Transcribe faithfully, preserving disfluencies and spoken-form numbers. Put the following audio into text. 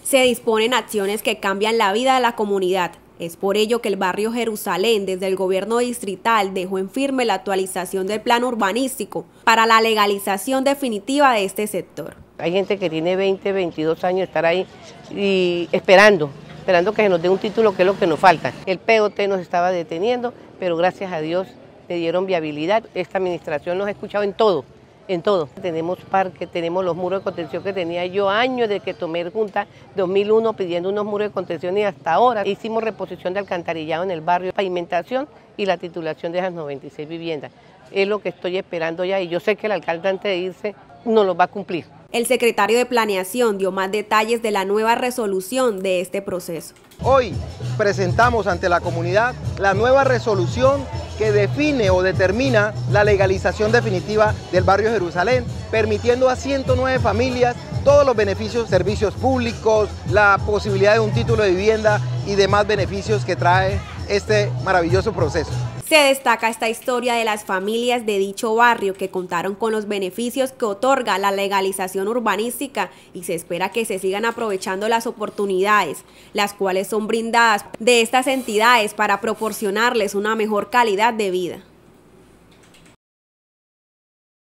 Se disponen acciones que cambian la vida de la comunidad. Es por ello que el barrio Jerusalén, desde el gobierno distrital, dejó en firme la actualización del plan urbanístico para la legalización definitiva de este sector. Hay gente que tiene veinte, veintidós años de estar ahí y esperando, esperando que se nos dé un título, que es lo que nos falta. El P O T nos estaba deteniendo, pero gracias a Dios le dieron viabilidad. Esta administración nos ha escuchado en todo. En todo. Tenemos parques, tenemos los muros de contención que tenía yo años de que tomé junta, dos mil uno pidiendo unos muros de contención y hasta ahora hicimos reposición de alcantarillado en el barrio, pavimentación y la titulación de esas noventa y seis viviendas. Es lo que estoy esperando ya y yo sé que el alcalde antes de irse no lo va a cumplir. El secretario de Planeación dio más detalles de la nueva resolución de este proceso. Hoy presentamos ante la comunidad la nueva resolución que define o determina la legalización definitiva del barrio Jerusalén, permitiendo a ciento nueve familias todos los beneficios, servicios públicos, la posibilidad de un título de vivienda y demás beneficios que trae este maravilloso proceso. Se destaca esta historia de las familias de dicho barrio que contaron con los beneficios que otorga la legalización urbanística y se espera que se sigan aprovechando las oportunidades, las cuales son brindadas de estas entidades para proporcionarles una mejor calidad de vida.